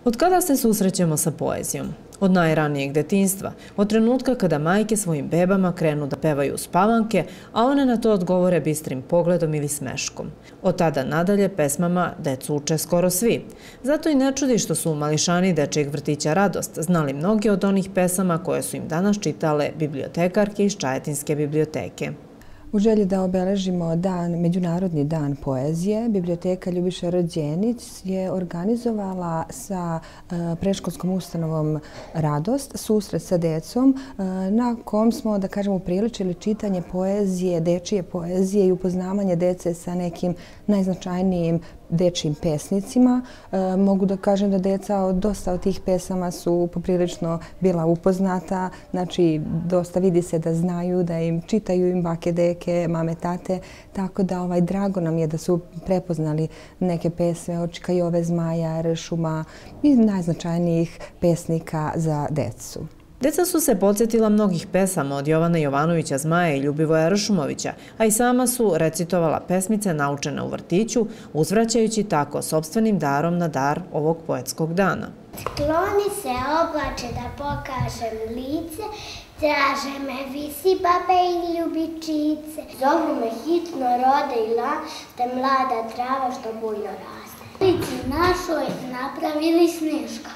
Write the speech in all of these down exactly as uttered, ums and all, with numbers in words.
Od kada se susrećemo sa poezijom? Od najranijeg detinjstva, od trenutka kada majke svojim bebama krenu da pevaju spavanke, a one na to odgovore bistrim pogledom ili smeškom. Od tada nadalje pesmama decu uče skoro svi. Zato i ne čudi što su u mališani dečijeg vrtića Radost znali mnogi od onih pesama koje su im danas čitale bibliotekarke iz Čajetinske biblioteke. U želji da obeležimo dan, Međunarodni dan poezije, Biblioteka Ljubiša Rođenić je organizovala sa predškolskom ustanovom Radost susret sa decom na kom smo, da kažemo, upriličili čitanje poezije, dečije poezije i upoznavanje dece sa nekim najznačajnijim dečijim pesnicima. Mogu da kažem da deca dosta od tih pesama su poprilično bila upoznata, znači dosta vidi se da znaju, da im čitaju im bake, deke, mame, tate, tako da ovaj, drago nam je da su prepoznali neke pesme od Čika Jove Zmaja, Ršuma i najznačajnijih pesnika za decu. Deca su se podsjetila mnogih pesama od Jovana Jovanovića Zmaja i Ljubivoja Ršumovića, a i sama su recitovala pesmice naučene u vrtiću, uzvraćajući tako sopstvenim darom na dar ovog poetskog dana. Skloni se oblače da pokažem lice, traže me visi babe i ljubičice. Zovu me hitno rode i laste, mlada trava što bujno raste. Lici našoj napravili sneška.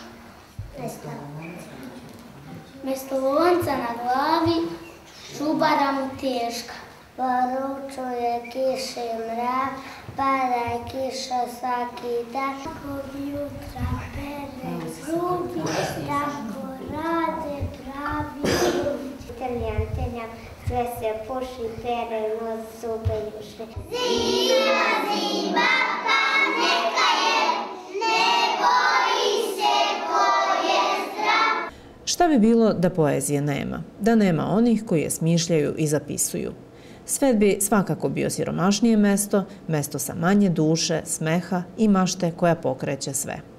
Mesto lonca na glavi, šubara mu teška. Poručuje kiše mrak, pada kiša svaki dan. Kako jutra pere zubi, tako rade pravi ljudi. Teljam, teljam, sve se puši, pere nos, zube juše. Zima, zima, pa neka je, ne boji se ko je zdrav. Šta bi bilo da poezije nema? Da nema onih koji je smišljaju i zapisuju. Svet bi svakako bio siromašnije mesto, mesto sa manje duše, smeha i mašte koja pokreće sve.